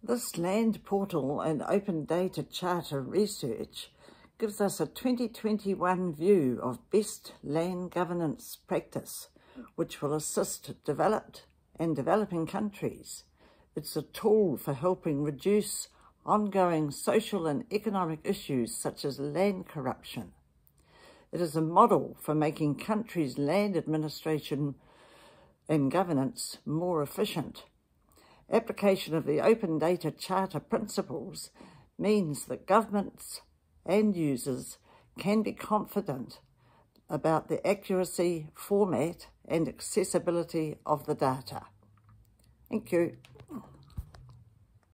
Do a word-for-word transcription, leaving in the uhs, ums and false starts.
This land portal and open data charter research gives us a twenty twenty-one view of best land governance practice, which will assist developed and developing countries. It's a tool for helping reduce ongoing social and economic issues such as land corruption. It is a model for making countries' land administration and governance more efficient. Application of the Open Data Charter principles means that governments and users can be confident about the accuracy, format, and accessibility of the data. Thank you.